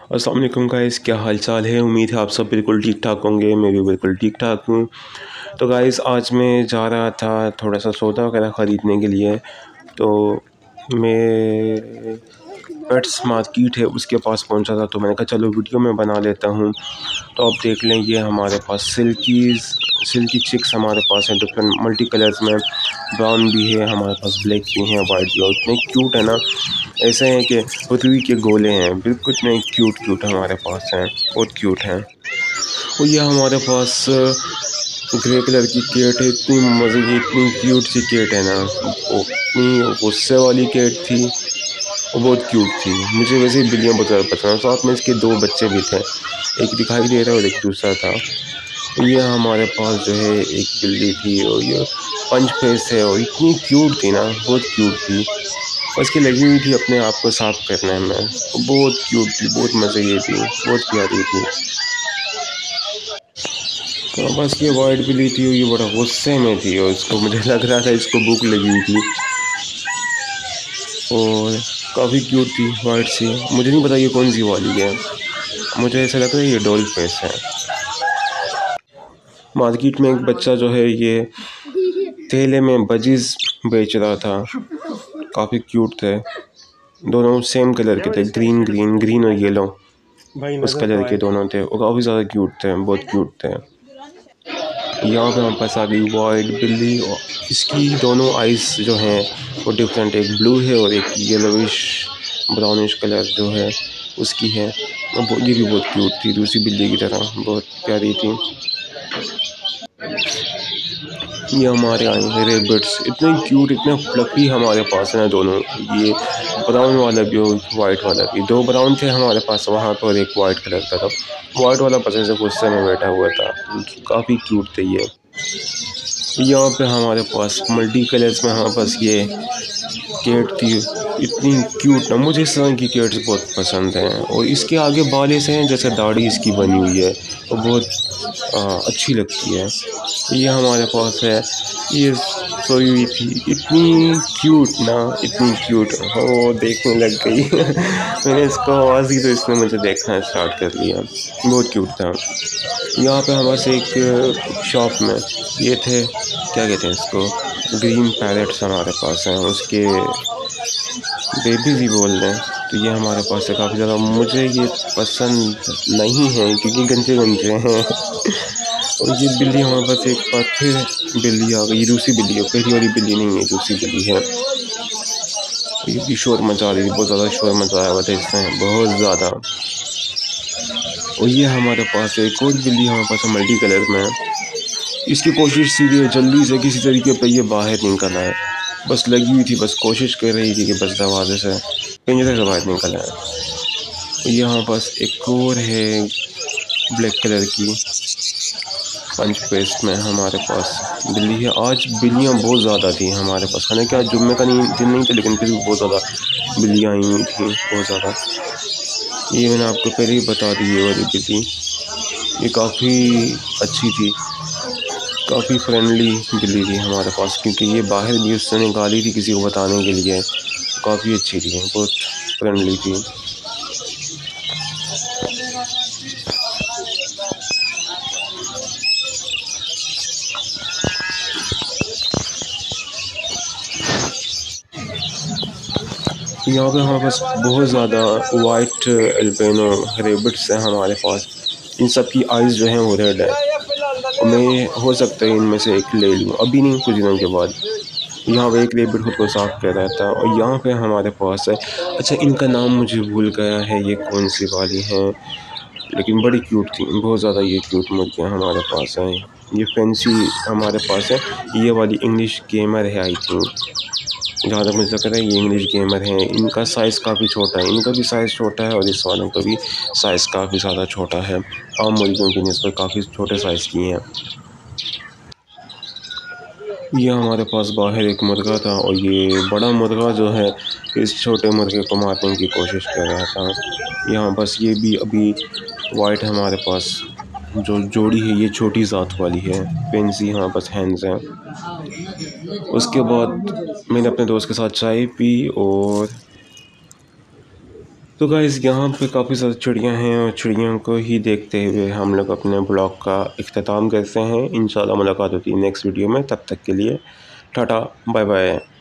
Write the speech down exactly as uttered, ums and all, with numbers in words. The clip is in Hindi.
अस्सलाम वालेकुम गाइस, क्या हाल चाल है। उम्मीद है आप सब बिल्कुल ठीक ठाक होंगे। मैं भी बिल्कुल ठीक ठाक हूँ। तो गाइस आज मैं जा रहा था थोड़ा सा सौदा वगैरह ख़रीदने के लिए। तो मैं पेट्स मार्केट है उसके पास पहुंचा था, तो मैंने कहा चलो वीडियो में बना लेता हूँ। तो आप देख लें, ये हमारे पास सिल्कीज़ सिल्की चिक्स हमारे पास हैं डिफरेंट मल्टी कलर्स में। ब्राउन भी है हमारे पास, ब्लैक भी हैं, वाइट भी। और इतने क्यूट है ना, ऐसे हैं कि रुई के गोले हैं, बिल्कुल इतने क्यूट क्यूट हमारे पास हैं, बहुत क्यूट हैं। और ये हमारे पास ग्रे कलर की केट है, इतनी मज़े की, इतनी क्यूट सी केट है ना। वो इतनी गुस्से वाली केट थी, वो बहुत क्यूट थी। मुझे वैसे ही बिल्लियाँ बहुत ज़्यादा पसंद हैं। साथ में इसके दो बच्चे भी थे, एक दिखाई दे रहा है और एक दूसरा था। ये हमारे पास जो है एक बिल्ली थी, और ये पंच फेस है, और इतनी क्यूट थी ना, बहुत क्यूट थी। उसकी लगी हुई थी अपने आप को साफ करने में। बहुत क्यूट थी, बहुत मज़े की थी, बहुत प्यारी थी। तो बस ये वाइट बिल्ली थी, ये बड़ा गुस्से में थी, और इसको मुझे लग रहा था इसको भूख लगी हुई थी। और काफ़ी क्यूट थी, वाइट सी। मुझे नहीं पता ये कौन सी वाली है, मुझे ऐसा लग रहा है ये डॉल फेस है। मार्केट में एक बच्चा जो है ये थैले में बजीज बेच रहा था, काफ़ी क्यूट थे। दोनों सेम कलर के थे, ग्रीन ग्रीन ग्रीन और येलो, उस कलर के दोनों थे, और काफ़ी ज़्यादा क्यूट थे, बहुत क्यूट थे। यहाँ पे हमारे पास आ गई वाइट बिल्ली, और इसकी दोनों आइज़ जो हैं वो डिफरेंट, एक ब्लू है और एक येलोविश ब्राउनिश कलर जो है उसकी है। ये भी बहुत क्यूट थी, दूसरी बिल्ली की तरह बहुत प्यारी थी। ये हमारे आए हैं रेबिट्स, इतने क्यूट, इतने फ्लफी हमारे पास है ना दोनों। ये ब्राउन वाला भी और वाइट वाला भी, दो ब्राउन थे हमारे पास वहाँ पर, एक वाइट कलर का था। वाइट वाला पसंद से गुस्से में बैठा हुआ था, काफ़ी क्यूट थे ये। यहाँ पे हमारे पास मल्टी कलर्स में हमारे पास ये केट थी, इतनी क्यूट ना, मुझे इस तरह की केट्स बहुत पसंद हैं। और इसके आगे बाल ऐसे हैं जैसे दाढ़ी इसकी बनी हुई है, और बहुत आ, अच्छी लगती है। ये हमारे पास है, ये सोई हुई थी, इतनी क्यूट ना, इतनी क्यूट, वो देखने लग गई मैंने इसको आवाज़ दी तो इसने मुझे देखना स्टार्ट कर लिया, बहुत क्यूट था। यहाँ पे हमारे एक शॉप में ये थे, क्या कहते हैं इसको, ग्रीन पैरेट्स हमारे पास हैं, उसके बेबीज ही बोल रहे हैं। तो ये हमारे पास है काफ़ी ज़्यादा, मुझे ये पसंद नहीं है क्योंकि गंजे गंजे हैं और ये बिल्ली हमारे पास एक बार फिर बिल्ली आ गई, दूसरी बिल्ली है, पहली वाली बिल्ली नहीं है, दूसरी बिल्ली है। ये भी शोर मचा रही थी, बहुत ज़्यादा शोर मचाया हुआ था इसने, बहुत ज़्यादा। और ये हमारे पास एक और बिल्ली हमारे पास मल्टी कलर में, इसकी कोशिश सीधी है जल्दी से किसी तरीके पे ये बाहर निकलना है, बस लगी हुई थी, बस कोशिश कर रही थी कि बस दरवाजे से पिंजरे से बाहर निकलना है। यहाँ पास एक और है ब्लैक कलर की पंच पेस्ट में हमारे पास बिल्ली है। आज बिल्लियाँ बहुत ज़्यादा थी हमारे पास, हालांकि आज जुम्मे का नहीं दिन नहीं था, लेकिन फिर भी बहुत ज़्यादा बिल्लियाँ आई हुई थी, बहुत ज़्यादा। ये मैंने आपको पहले ही बता दी है वाली बिल्ली, ये काफ़ी अच्छी थी, काफ़ी फ्रेंडली बिल्ली थी हमारे पास, क्योंकि ये बाहर भी उसने निकाली थी किसी को बताने के लिए। काफ़ी अच्छी थी, बहुत फ्रेंडली थी। यहाँ पे हमारे पास बहुत ज़्यादा वाइट एल्बिनो रेबिट्स हैं हमारे पास। इन सब की आइज़ जो हैं वो रेड है, और मैं हो सकता है इनमें से एक ले लूँ, अभी नहीं, कुछ दिनों के बाद। यहाँ पे एक रेबिट खुद को साफ कर रहा था। और यहाँ पे हमारे पास है, अच्छा इनका नाम मुझे भूल गया है, ये कौन सी वाली हैं, लेकिन बड़ी क्यूट थी, बहुत ज़्यादा ये क्यूट मुर्गियाँ हमारे पास हैं। ये फैंसी हमारे पास है, ये वाली इंग्लिश गेमर है आई थिंक, जहाँ तक मुझे लग रहा है ये इंग्लिश गेमर है। इनका साइज़ काफ़ी छोटा है, इनका भी साइज़ छोटा है, और इस वालों का भी साइज़ काफ़ी ज़्यादा छोटा है, आम मुर्गियों की निस्बत काफ़ी छोटे साइज़ की हैं। ये हमारे पास बाहर एक मुर्गा था, और ये बड़ा मुर्गा जो है इस छोटे मुर्गे को मारने की कोशिश कर रहा था। यहाँ बस ये भी अभी वाइट हमारे पास जो जोड़ी है, ये छोटी ज़ात वाली है, पेंसी यहाँ बस हैंड्स हैं। उसके बाद मैंने अपने दोस्त के साथ चाय पी, और तो गाइस यहाँ पे काफ़ी सारी चिड़ियाँ हैं और चिड़ियों को ही देखते हुए हम लोग अपने ब्लॉग का इख्तिताम करते हैं। इंशाल्लाह मुलाकात होती है नेक्स्ट वीडियो में, तब तक के लिए टाटा बाय बाय।